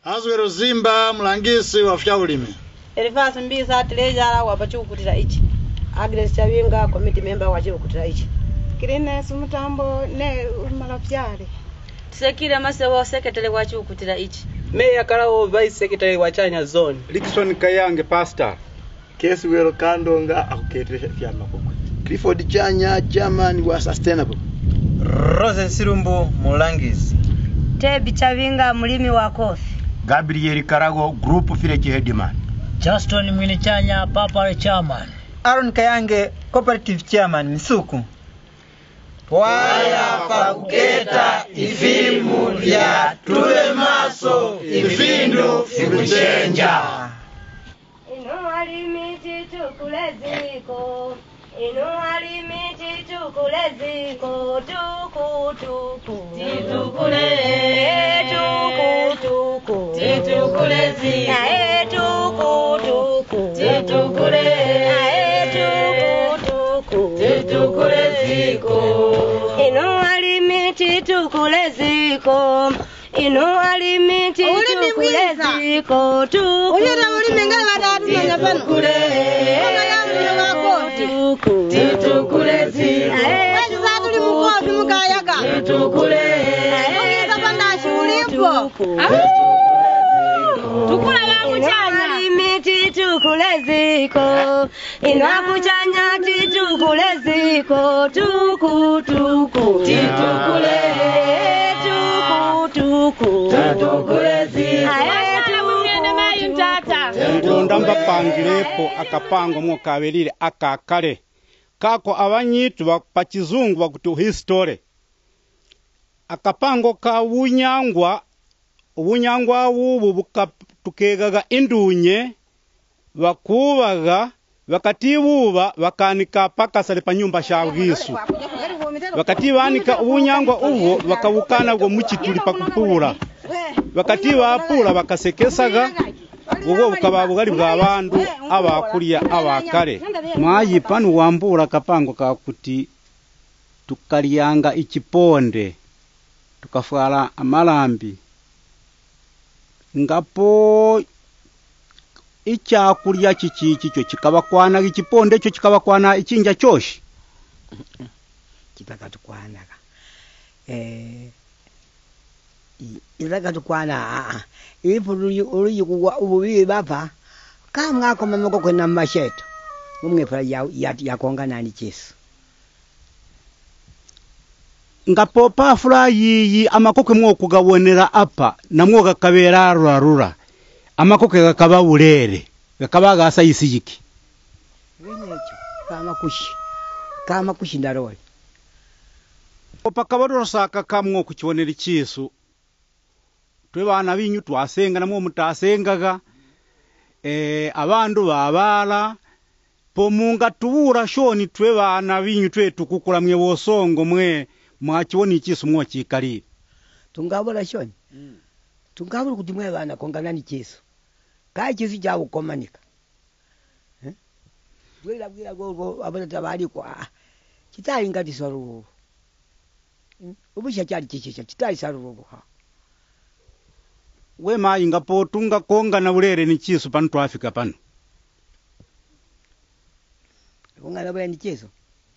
Azwero Zimba mlangisi wa Fyaulime. Elifasi Mbisa Tilejala wapachukutira ichi. Agnes Chavinga committee member wachukutira ichi. Kirines Mutambo ne Malafyale. Sekira Masewo secretary wachukutira ichi. Meya Karawo vice secretary wa Chanya zone. Dickson Kayange pastor. Kesi Wero Kandonga akuketesha fyama koko. Clifford Chanya chairman wa sustainable. Rose Sirumbu mulangisi. Tebi Chavinga mulimi wa kofi. Gabriel Karago group village headman. Justin Mwinichanya papa chairman. Aaron Kayange cooperative chairman Misuku. Waya pakuketa ifimu lya tuwe maso ifindu fikuchenja. Ino alimiti tukuleziko. Ino alimiti tukuleziko. Tuku tuku. Titukule. Tuku tuku. Titukulezi. Ae tuku tuku. Titukule. Ae tuku tuku. Titukuleziko. Ino alimiti tukuleziko. Ino alimiti tukuleziko. Tuku. Uyera ulimi ngala batatu manya pano. Titukule. Ona yamu wakoti. Tuku. Titukuleziko. Wezi zatu li mukoti mukayaka. Titukule. Ongeza pandashi ulipo. Tukula wangu chanya. Alimiti tukuleziko. Ino akuchanya titukuleziko. Tuku tuku. Titukule. Tuku tuku. Titukuleziko. Ndamba pangilepo akapango mukabelile akakale. Kako abanyitu pakizungu bakuti history. Akapango ka ubunyangwa ubu bukatukegaga indunye bakubaga bakatibuba bakanika pakasale pa nyumba sha bwisu bakati banika ubunyangwa ubu bakabukana bwo mukituli pakupura bakati bapura bakasekesaga ubwo bukaba bugali bw'abantu abakuliya abakale mwayi panu wambura kapango kakuti tukaliyanga ikiponde tukafwala amalambi ngapo icyakulya kiki cyo kikabakwana ikiponde cyo kikabakwana ikinja cyoshi kitakatukwanaka itakatukwana ipuri uruyikuwa ububi bapa kamwa ko mamako kwena masheto mumwe ya kongana ni Yesu ngapopa fula yiyi amakokwe mwokugabonera apa namwo gakabera rarura amakokwe gakaba urere gakaba gasa yisiyiki wenyecho kama kushi ndarole popa kabadoro saka kamwo kukibonera ikisu twe bana binyu twasenga namwo mutasengaga abandu babala pomunga tubura shoni twe bana binyu twe tukukula mwe bosongo mwe mwakiboni ikisu mwo kikalire tungabura shoni tungabura kuti mwe bana kongana ni Yesu kai Yesu jawo komanika bwira go abana tabali kwa kitali ngati saru ubusha cyari kichisha kitali saru ha we mayinga po tunga konga na burere ni Yesu pano twafika pano konga na burere ni Yesu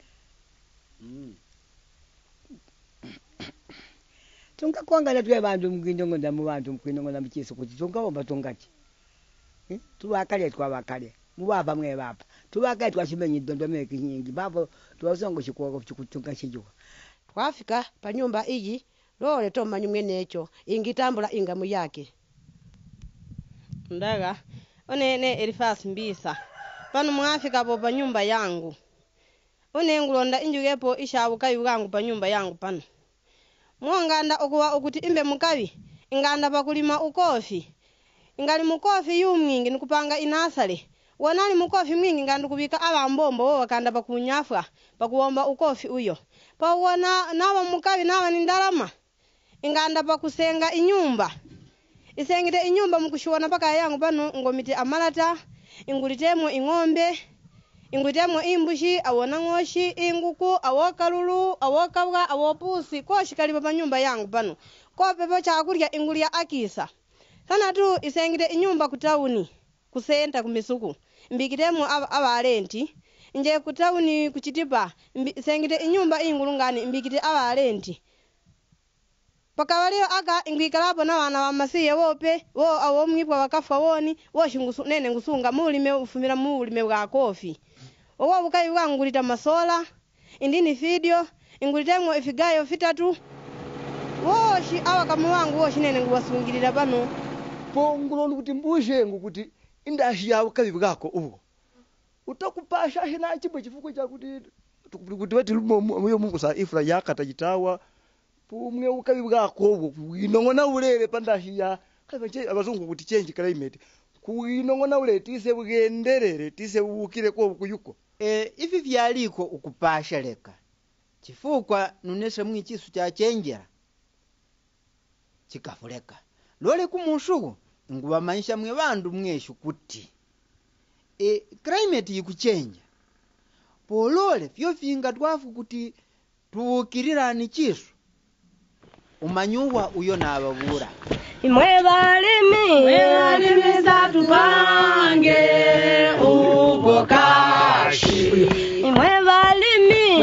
tunga konga na twe bantu mkwindongo nda mu bantu mkwindongo na Yesu kuti tunga omba tungaki tubakale twabakale mubava mwe bapa tubakale twashimenye dondomeke kinyingi babo twasongo shikoko chikutunga shijuka twafika pa nyumba iyi lole tomanyi mwene echo ingitambula ingamu yake ndaga onene Elifasi Mbisa pano mwafika po pa nyumba yangu one ngulonda injugepo ishabuka yugangu pa nyumba yangu pano mwonganda okuwa okuti imbe mukabi inganda pakulima ukofi ingali mukofi yumwingi nikupanga inasale wanani mukofi mwingi nganda kubika abambombo wo wakanda pakunyafwa pakuomba ukofi uyo pa wana nawa mukabi nawa ni ndalama inganda pakusenga inyumba isengite inyumba mukushuwana paka yangu pano ngomiti amalata ingulitemo ingombe ingulitemo imbushi awona ngoshi inguku awokalulu awokabwa awopusi ko shikali pa nyumba yangu pano ko pepo chakulya ingulia akisa sana tu isengite inyumba kutauni kusenta kumisuku mbikitemo abalenti nje kutauni kuchitipa isengite inyumba ingulungani mbikite abalenti pakabalio aka ingikalapo na wana wa masiye wope wo awo mwipwa wakafa woni wo shingusu nene ngusunga mulime ufumira mulime bwa kofi owo bukayi bwangulita masola indini video ingulitemo ifigayo fitatu woshi awakamu wangu woshi nene nguwasungirira bano pongulo kuti mbushengu kuti indashi yawo kabi bwako uwo utakupasha hina chimwe chifuko cha kuti wati muyo Mungu sa ifra yakata jitawa pumwe ukabi bwako uwo inongona ulele pandashi ya kabe abazungu kuti change climate kuinongona ulele tise bugenderere tise bukire ko kuyuko ifi vyaliko ukupasha leka chifukwa nunese mwichisu cha chenjera chikafuleka lole kumushuku nguba maisha mwe bandu mweshu kuti climate yikuchenja polole vyo vinga twafu kuti tukirirani chisu umanyuwa uyo nababura imwe balimi zatupange ubokashi imwe balimi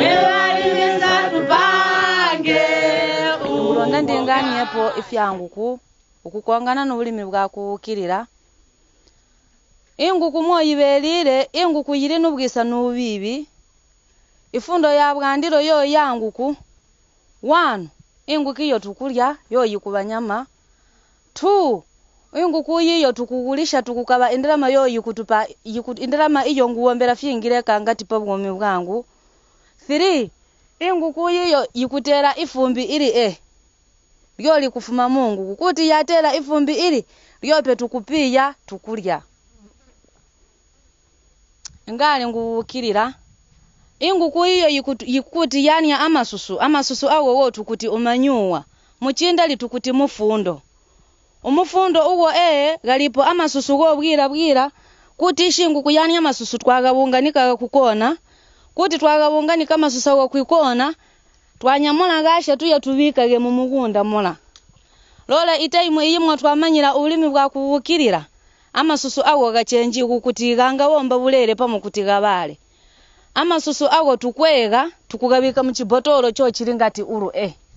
zatupange ulonda ndingani yapo ifyangu ukukwangana n'ubulimi bwakukirira inguku moyibelire inguku yiri n'ubwisa n'ubibi ifundo ya bwandiro yo yanguku 1 inguku iyo tukulya yo yikubanyama 2 inguku iyo tukugulisha tukukaba indirama yo yikutupa indirama iyo nguombera fyingire kangati pa bwomi bwangu 3 inguku iyo yikutera ifumbi iri lyoli kufuma Mungu kukuti yatera ifumbi iri lyope tukupiya tukulya ngali ngukirira inguku iyo yikuti yani amasusu awo wo tukuti umanyuwa muchinda litukuti mufundo umufundo uwo galipo amasusu go bwira kuti shinguku yani amasusu twagabunganika kukona kuti twagabunganika amasusu go kwikona twanyamona gasha tuya tubikage mu mugunda mola lola itaimwe yimwe twamanyira ulimi bwa kubukirira amasusu awo gachenji kukutiganga womba bulere pamukutiga bale amasusu awo tukwega tukugabika mu chibotoro cyo chiringati uru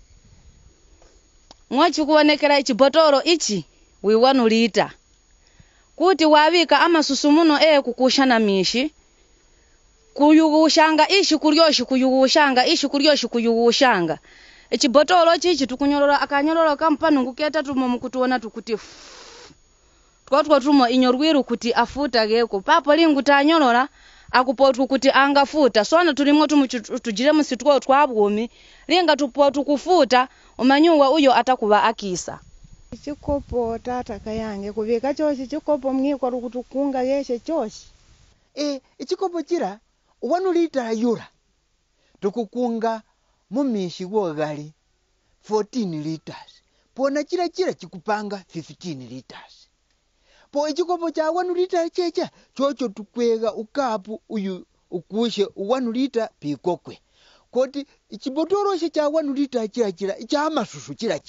mwachi kuonekera chibotoro ichi wiwanulita kuti wabika amasusu muno kukushana mishi kuyugushanga ishi kuryoshi kuyugushanga ishi kuryoshi kuyugushanga echibotoro chichi tukunyorora akanyorora kampano nguketa tumo mukutuona tukuti twatwa tumo inyorwiru kuti afuta geko papo lingu tanyorora akupotu kuti angafuta sona tulimo tujire musitwo twabwumi linga tupotu kufuta umanyuwa uyo atakuba akisa chikopo tata kayange kubika choshi chikopo mwikwa rukutukunga yeshe choshi ichikopo chira uwanulita yura tukukunga mumishi wogali 14 liters pona chira chikupanga 15 liters po ichikopo cha 1 liter checha chocho tukwega ukapu uyu ukushe 1 liter pikokwe koti ichibotoro cha 1 liter chira cha amasusu chira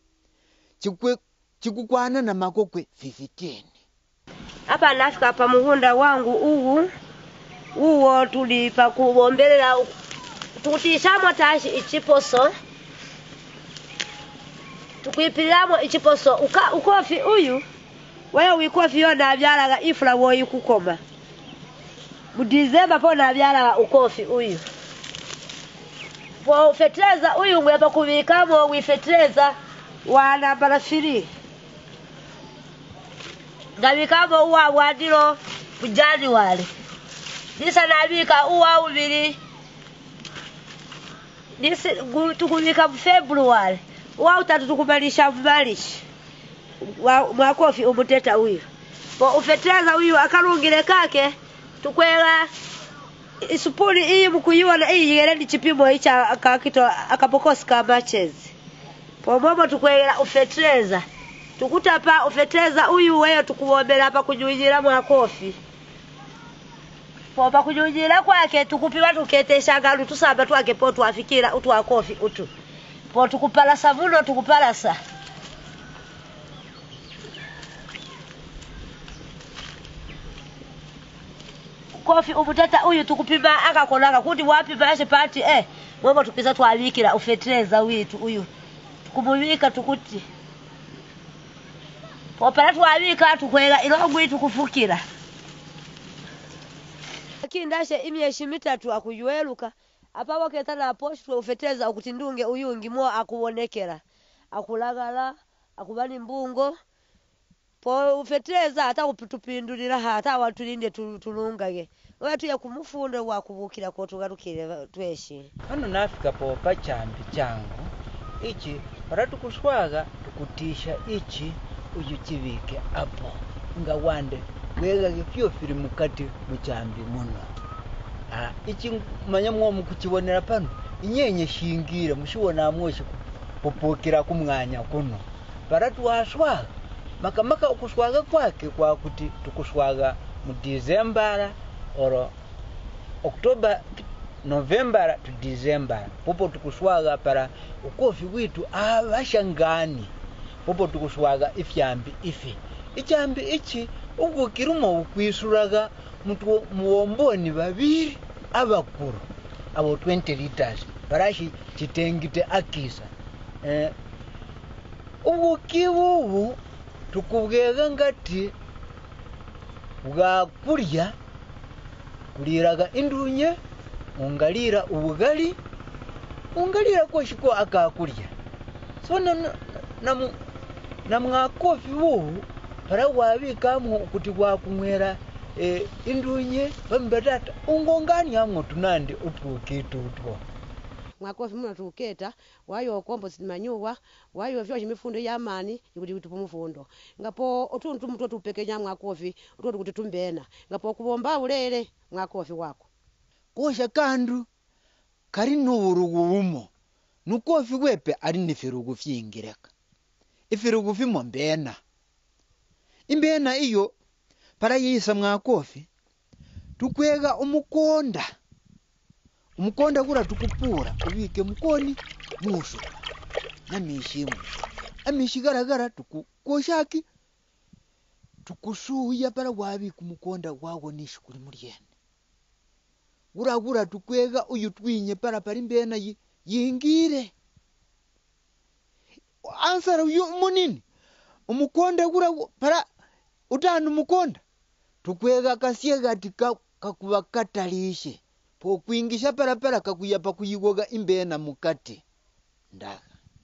chikukwana na makokwe 15 hapa nafika pa muhunda wangu uwo tulipa kubombelela tukutishamo tashi ichiposo tukwipilamo ichiposo ukofi uyu wewe wikofi yona abyalaga ifula woyi kukoma mu December pona abyalaga ukofi uyu po fetreza uyu ngweba kubikamo wifetreza wana barafiri ngabikamo uwa wadiro bujani wale nisa nabika uwa ubiri nisi tukubika February uwa utatu tukubalisha mbalishi mwakofi umuteta huyu po ufetreza huyu akarungire kake tukwela isupuri iyi mukuyibona iyi yere chipimo icha akakito akapokosi ka matches po momo tukwela ufetreza tukutapa ufetreza huyu wewe tukuombera hapa kunyujira mwakofi po pa kunyujira kwake tukupiwa tuketesha galu tusaba twake po twafikira utu wakofi utu po tukupala savuno tukupala sa kofi ubutata uyu tukupima akakolaka kuti wapi bashe pati mwebo tukiza twabikira ufetreza witu uyu tukumubika tukuti popera twabika tukwera irogwi tukufukira kindashe imyeshi mitatu akuyweluka apawo ketana poshwe ufeteza ukuti ndunge uyungi mo akuonekera akulagala akubani mbungo po ufeteza hata kupitupindulira hata watulinde tulungage watu ya kumufundo wa kubukira ko tugarukire tweshi hano nafika po pachambi changu ichi paratukuswaga tukutisha ichi uyukibike apo nga wande wega gifyo firi mukati muchambi muno ichi manya mwo mukukibonera pano inyenye shingira mushibona mwoshe popokera kumwanya kuno paratwaswaga makamaka ukuswaga kwake kwa kuti tukuswaga mu December oro October November to December popo tukuswaga para ukofi witu abashangani popo tukuswaga ifyambi ifi ichambi ichi ukukiruma ukwisuraga mutu muomboni babiri abakuru abo 20 liters parashi chitengite akisa ubukibubu tukubwega ngati bwakurya kuliraga indunye ungalira ubugali ungalira koshiko akakurya so na mwakofi bubu para wabikamu kuti wakumwera indunye bambadata ungongani amwo tunandi utukitu utwo mwakofi muna tuketa wayo kombo simanyuwa wayo vyo chimifundo yamani ikuti tupumufundo ngapo otuntu mtu tupekenya mwakofi utoto kuti tumbena ngapo kubomba ulele mwakofi wako kosha kandu kari nuburugu umo nukofi wepe ari nifirugu fyingireka ifirugu fimo mbena imbena iyo para yisa mwakofi tukwega umukonda kura tukupura ubike mukoni muso namishimu amishigaragara tukukoshaki tukusuya para wabi kumukonda wago nishi kuri muriene uragura tukwega uyu twinye para mbena yingire ansara uyu munini umukonda gura para utanu mukonda tukwega kasiega tika kakuba katalishe po kuingisha para kakuyapa kuyigoga imbena mukati ndaga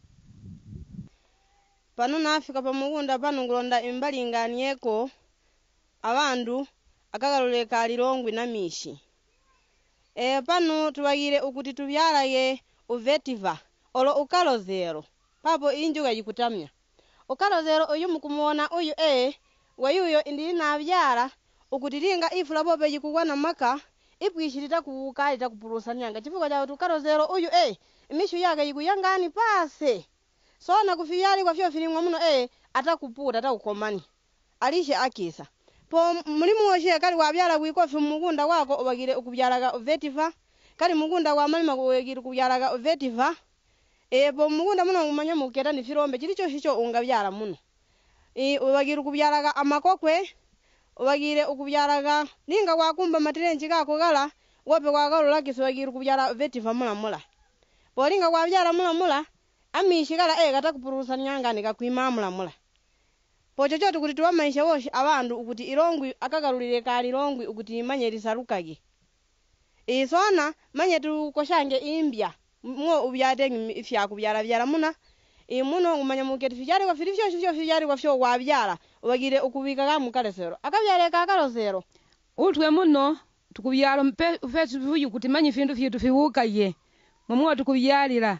pano nafika pamugunda pano ngulonda imbalinganieko abandu akagaloleka alilongwe namishi pano tubagire ukuti tubyalaye uvetiva olo ukalozero papo injuga yikutamya ukalozero uyu mukumuona uyu wayuyo indi nabyala ukuti linga ifula bobe yikugwa na maka ipwishirita kukalita kupurusa nyanga chifuko cha ukalozero uyu imishu yake yikuyangani pase sona kufiyali kwa fyo filimwa muno atakuputa atakukomani alishe akisa po mulimu woshe kali wabyala wikofi mugunda wako obagire ukubyalaga vetiva kali mugunda wa malima kuwegire kubyalaga vetiva po mugunda muno umanya muketa ni firombe chilicho hicho ungabyala muno obagire kubyalaga amakokwe obagire ukubyalaga ninga wakumba matirenji kako gala wope kwagalo kiso obagire kubyala vetiva mula po linga wabyala mula amishigala gata kupurusa nyangani kakwimamula mula po chochote kuti tuwa maisha woshi abandu ukuti ilongwi akagalulire kali ilongwi ukuti manye lisarukage sona manye tukoshange imbya mwo ubyatengi ifya kubyala muna muno umanya muketi fyali kwa filifyo fyali kwa fyo wabyala ubagire ukubika ka mukalesero akabyale ka kalosero utwe muno tukubyala ufetu vuyu kuti manye findu fyitu fiwukaye mumwe tukubyalira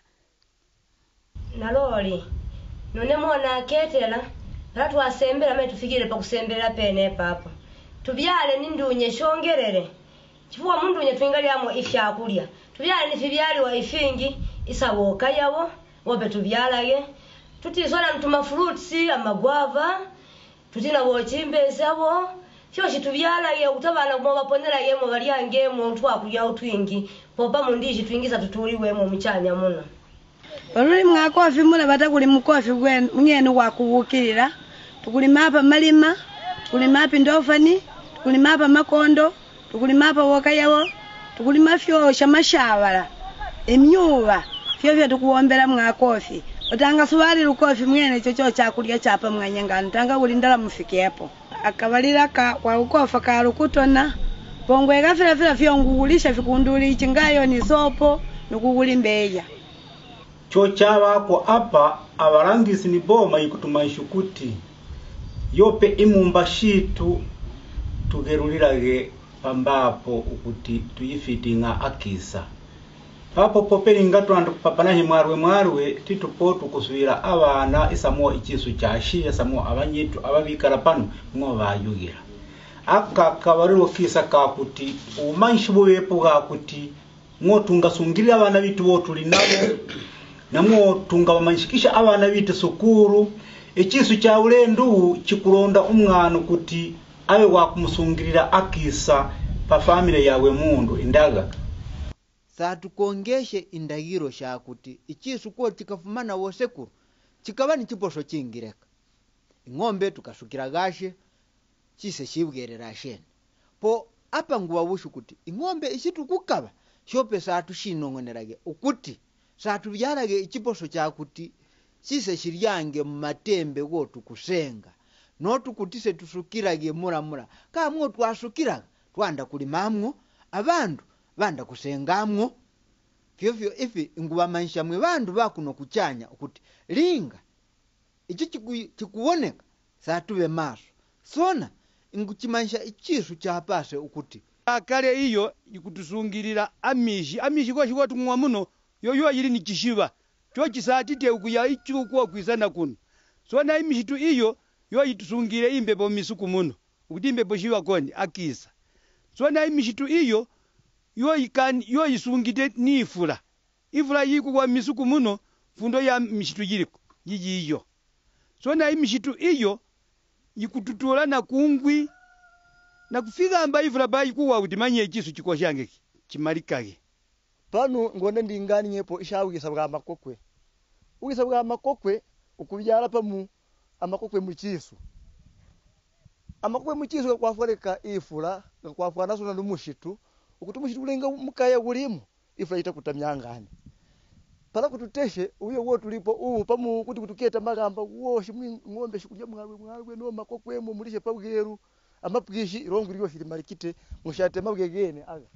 naloli none mona ketela ratu asembera me tufikire pa kusembera pene papa tubyale nindunye shongerere chifuwa mundunye twingali amo ifya kulya tubyale ni fibyali wa ifingi isawoka yawo wobe tubyalaye tutisona mtuma fruits amagwava tutina wochimbe sabo fyoshi tubyalaye utabana kuma baponera yemo balyange mu ntwa kulya utwingi popa mundishi twingiza tutuliwe mu mchanya muno oluli mwakofi mula batakuli mukofi mwene wakubukirira tukulima apa malima tukulima apa ndofani tukulima apa makondo tukulima apa wakayawo tukulima fyosha mashavala emyuva fyovyo tukuwombera mwakofi utanga suwali lukofi mwene chocho chakulya chapa mwanyangani tanga ulindala mufikepo akabalira ka kwa ukofa ka lukutona pongwe gafira fyongugulisha vikunduli chingayo ni sopo nukuguli mbeya chochawa kwa apa abarangisi ni boma ikutumaisha kuti yope imumba shitu tugerulirage pambapo ukuti tuyifitinga akisa papo popeli ngatu andu kupapana himwarwe titupotu kusubira abana isamo ikisu cyashi isamo abanyitu ababikara pano mwo bayugira aka kabariro kisa kakuti umanshi bobepo gakuti mwo tungasungirira abana bitu botuli nabo namwo tungabamanyishikisha abana bitu sukuru ikisu cya ulendu kikuronda umwana kuti awe wakumusungirira akisa pa family yawe mundu indaga satukongeshe indagiro shakuti ikisu ko tikafumana wosekuru kikaba ni kiposho kingireka ingombe tukashukira gashe kise shibwerera shene po apa nguwa bushu kuti ingombe ikitukukaba shope satu shinongonerage ukuti satu byarage ikiposho cyakuti kise shiryange mu matembe go tukusenga no tukutise tusukirage muramura kamwe twasukiraga twanda kulimamwo abandu banda kusengamwo fyofyo ifi nguba maisha mwe bandu bakuno kuchanya ukuti linga ichi kikuoneka satube maso sona nguchimanisha ichisu chapase ukuti akale iyo ikutusungirira amishi kwa shikwa tungwa muno yoyo yiri ni kishiba cho kisatite ukuya ichu kwa kwizana kuno sona imishitu iyo yo itusungire imbepo misuku muno ukuti imbepo shiwa koni akisa sona imishitu iyo yo isungite nifula ifula yiku kwa misuku muno fundo ya mishitu yiriko yiyo sona imishitu iyo yikututola na kungwi na kufika amba ifula bayi kuwa utimanye ikisu chikoshange chimalikage pano ngone ndingani nyepo ishawisa bwa makokwe ugisa bwa makokwe ukubyala pamu amakokwe muchisu amakokwe muchisu kwa foreka ifula kwa fwana sona numushitu ukutumushitu kulenga mukaya kulimo ifula itakutamyangani pala kututeshe uyo wo tulipo ubu pamu kuti kutuketa magamba woshi ngombe shikulya mwarwe no makokwemo mulishe pabweru amapwishi rongo liyo shiri malikite mushate mabwegene aga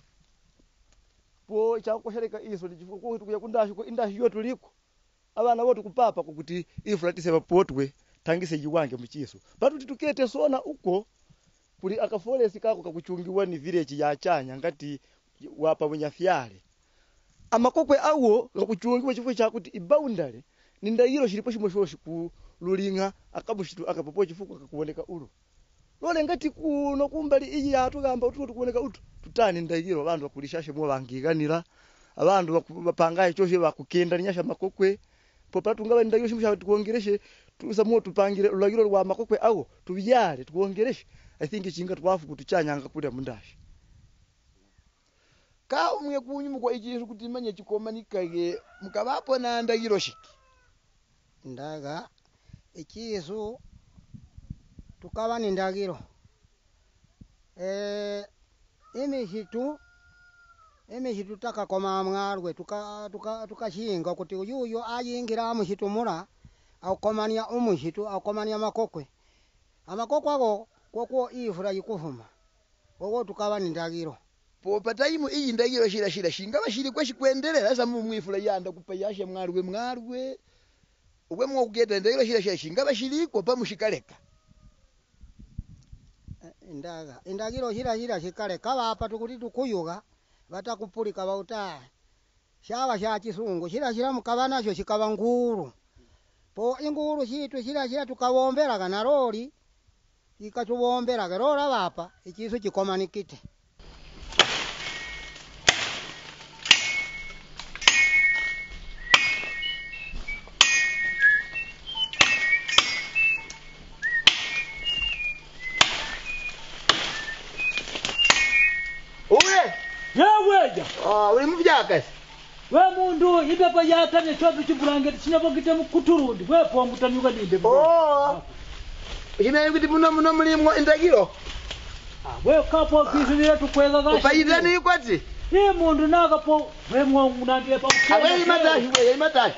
po chakoshereka iso ndichifuko kuya kundashi ko indashi yo tuliko abana botu kupapa kukuti ifula tiseba potwe tangise jiwange muchiso batu titukete sona uko kuli akaforesi kako kakuchungiwa ni village ya chanya ngati wapa bunyafyale amakokwe awo ngakuchungiwa chifo chakuti iboundary nindayiro shilipo shimoshoshi ku lulinga akabushitu akapopo chifuko akakuoneka ulo lole ngati kuno kumbali iyi yatu gamba utu kuoneka utu tutani ndayiro abantu bakulishashe mwo bangiganira abantu bapangaye choshe bakukenda nyasha makokwe popatu ngaba ndayiro shimusha tukongereshe tusamwo tupangire ulagiro rwa makokwe awo tubyale tukongereshe I think chinga twafu kutuchanyanga kuda mundashi ka umwe kunyumu kwa ichisu kuti manye chikomanikage mukabapo na ndagiro shiki ndaga ichisu tukaba ni ndagiro emishitu taka koma mwarwe tukashinga kuti uyuyo ayingira amushitu mura aukomania umushitu aukomania makokwe amakokwe ago koko ifura yikuvuma wowo tukaba ni ndagiro po pataimu iyi ndagiro shira shinga bashiri kwa shikwendelera za mumwifura yanda kupayashe mwarwe ubwe mwo kugenda ndagiro shira shinga bashiriko pamushikaleka indagiro shira shikaleka bapa tukuti tukuyuga batakupulika bauta shawa sha chisungu shira mukaba nasho shikaba nguru po inguru shitu shira tukawombera kana roli ikatuwombera gerora bapa ikisu chikomanikite Yaweja. Uri muvyaka. We mundu ibepo yatamye chope chiburangeti chinabogite mukuturundi. We pombu tanyuka ninde. Ushinaye kuti muno mulimwo indagiro. we kapo kisubira tukwega gashi upaida ni kwati ni mundu nakapo we mwangu nandile pa awe imatashi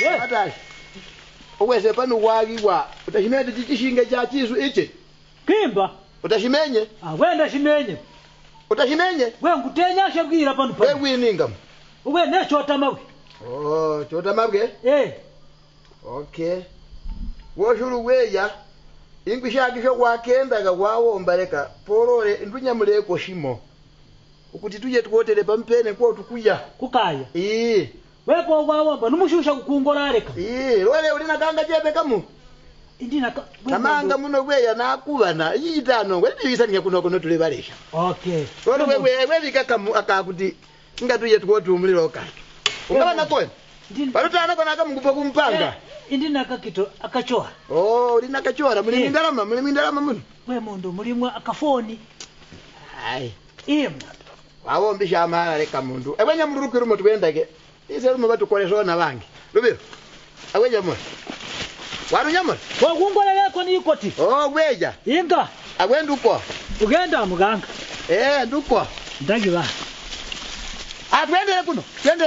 uweze pano wagiwa utashimete chichishinga cha chisu ichi kimba utashimenye wenda shimenye utashimenye we ngutenya shabwira pano we wininga we ne chota mawe chota mawe okay woshuru weya ingwishakisho wakendaga wawombaleka porore ndunyamuleko shimo ukuti tuje tukotere pampene kwa tukuya kukaya wepo wawomba numushusha kukungora areka lole ulina kanga jepe kamu indina kamanga muno weya nakubana yitano wedibisanya kuno tulebalesha okay lole wewe vikakamu akakuti ngatuye tukotumuliro kake ungabana kwena balutana kona akamukupa kumpanga indina kakito akachoa ulina kachoa muli mindalama muno we mundu mulimwa akafoni wawombisha amala leka mundu abanya murukiro mutwendage ise rumo batukolesona bangi lubiro abanya mu waru nyamara wagungora yako ni ikoti weja inga agwenda uko ugenda muganga nduko ndagiba twendele kuno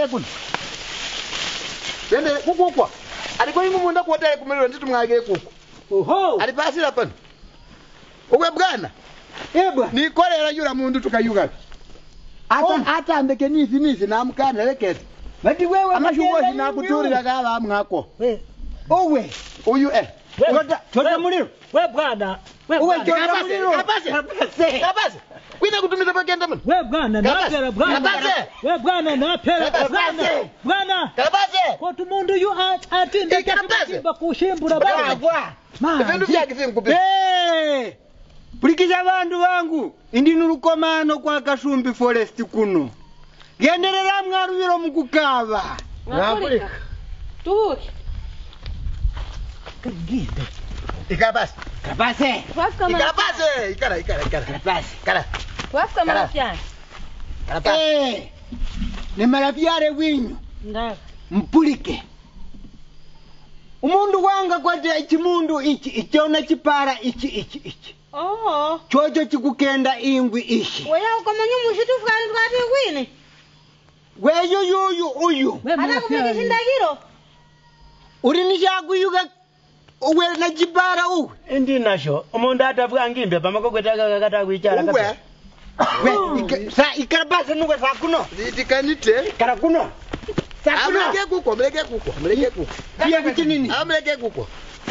twendele kuko aliko imu munda kuotele kumuliro nditu mwagire kuko alipasira pano uwe bwana nikolera yura mundu tukayuga ata ambeke nizi namukana lekete bati wewe amashugozi nakuturira kaba mwako owe uyu chota muliro we bwana uwe chota muliro kapase wina kutumiza pakenda mano we bwana napera bwana we bwana napera bwana kapase ko tumundu yu atinde kimba kushimbura bwana vindu vyake vinkupi pulikisha abantu bangu indi nurukomano kwa Kasumbi Forest kuno genderera mwarubiro mukukaba napulika tubuki kuginde ikabase ikara kara wafika marafyani ni marafyare winyu mpulike umundu wanga kwate ichimundu ichiona chipara ichi chocho chikukenda ingwi ishi weya ukamanya mushitu fukani tukati ingwini weyo yuyu uyu hata kumikisha ndagiro uri nishakuyuga uwe na chipara uwe indi nasho umundu atafuka ngimbe pamakogwetaka kata kuichara uwe sa ikarabasa nuwe sakuno litikanite karakuno amleke kuko biye kuchinini amleke kuko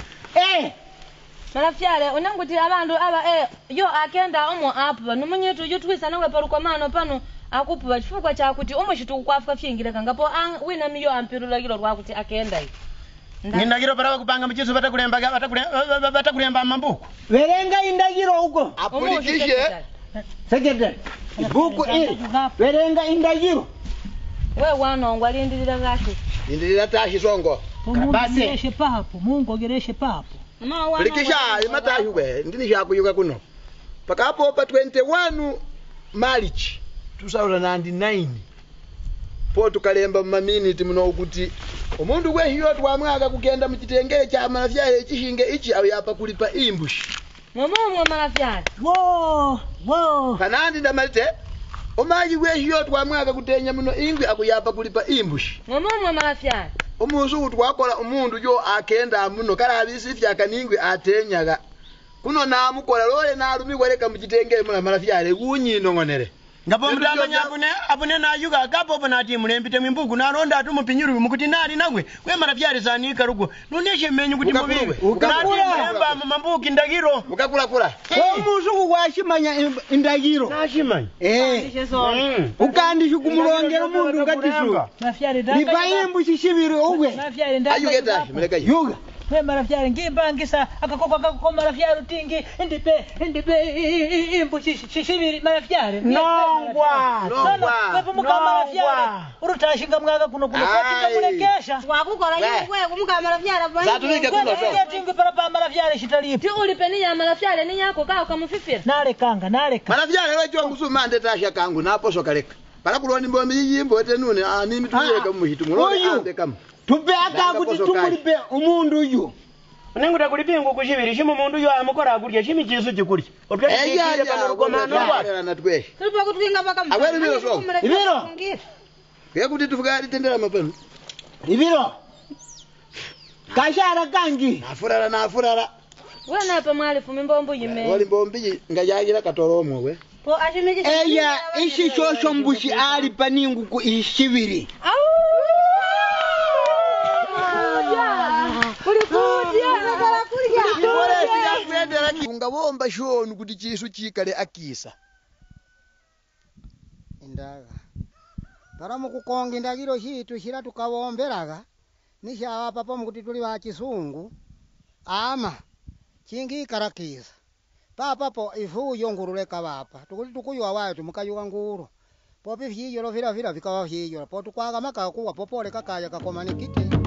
marafyale unangutira abantu aba yo akenda omo apa numunyetu yutwisa nawe parukomano pano akupuba chifukwa chakuti omwe chituku kwafuka fyingire kangapo wina miyo ampirula kilo rwakuti akenda Nindagiro para kupanga mchizo batakulemba mambuku verenga indagiro huko apulikishe sekete buku verenga indagiro we wanongwa lindirira gashi lindirira tashi songo basi papo Mungu ogereshe papo pulikisha imatashi we ndini shakuyuka kuno pakapo pa 21 March 2009 po tukalemba maminute muno ukuthi umuntu kwehiyo twamwaka kugenda mu kitengere kya marafyale kishinge ichi ayo yapa kulipa imbushi mwa marafyale wo kanandi ndamalite omaji kwehiyo twamwaka kutenya muno ingwi akuyapa kulipa imbushi mwa marafyale umuzu twakola umuntu yo akenda muno kala abisi fyakaningwi atenyaga kuno namukola lole nalumi kweleka mu kitengere muna marafyale kunyino ngonere ngapo mtamba abune na yuga gapo bana ti mulembite mwimbugu naronda atu mupinyuru mukuti nali nagwe kwe marafyale zanika rugo nuneshe menyu kuti mubiwe ukakula mambuki ndagiro ukakula muzuku kwashimanya indagiro nashimanya ukandisha kumulongera umuntu ukatisu nibayimbu shishibiri uwe ayugeta muleka yuga we marafyale ngimbangisa akakoko marafyale tingi indipe imbu shishibiri marafyale nongwa wepo muka marafyale urutashinga mwaga kuno kwatinga mulekesha wakukora wewe kumuka marafyale bwana zatulike kuno so tingi para marafyale shitalipi ulipeni ya marafyale ni yako kao kamufifira naleka marafyale wejo ngusuma ndetasha kangu napo sokaleka para kuloni mbombi yimbo tenune nimi tuyeka muhitu mulole ande kam tupe aka kuti tumulipe umundu uyu Nengo takulipingu kushibiri shimo mundu yo amukora akulya shimi chisu chikuri. Otwekire pano rukomano kwa. Natwe. Tulipa kutwinga paka mfano. Awele biro so. Ibiro. Kaya kuti tufugari tendera mapano. Ibiro. Kashara kangi. Nafurara. Wena hapa mwali fumimbombo yime. Wali mbombi ngayagira katoromo we. Po ashimiki. Eya ishi shosho mbushi ali paningu ku ishibiri. Ungabomba shonu kuti chisu chikale akisa. Indaga. Para mukukonga indagiro chitu shira tukawomberaga. Nisha papa mukuti tuli wa chisungu. Ama chingi karakisa. Papa po ifu yonguruleka bapa. Tukuti tukuywa wayo tumukayuka nguru. Popi vyiyo vira vikawa vyiyo. Po tukwaga maka kuwa popole kakaya kakomani kiti.